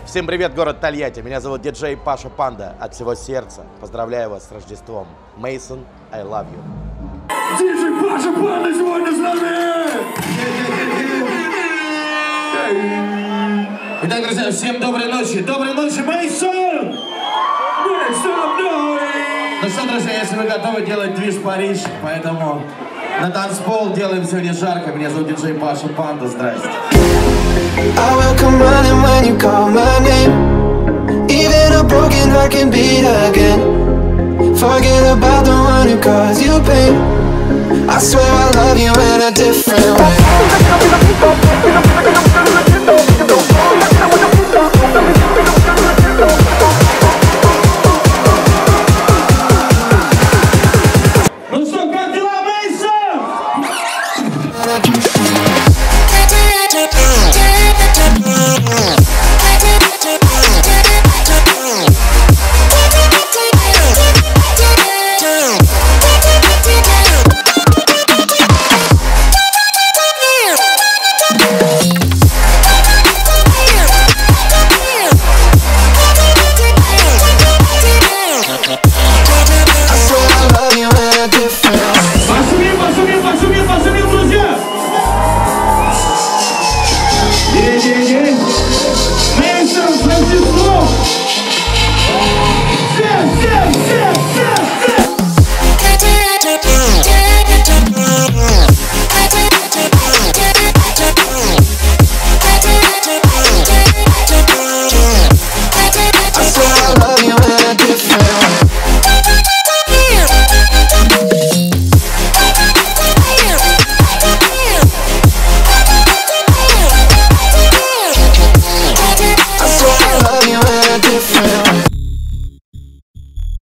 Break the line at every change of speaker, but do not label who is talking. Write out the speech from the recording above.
Всем привет, город Тольятти. Меня зовут диджей Паша Панда. От всего сердца поздравляю вас с Рождеством. Мейсон, I love you.
Диджей Паша Панда сегодня с нами! Итак, друзья, всем доброй ночи. Доброй ночи, Мейсон! Ну что, друзья, если вы готовы делать движ Париж, поэтому на танцпол делаем сегодня жарко. Меня зовут диджей Паша Панда. Здрасте.
I will come running when you call my name. Even a broken heart can beat again. Forget about the one who caused you pain. I swear I love you in a different way.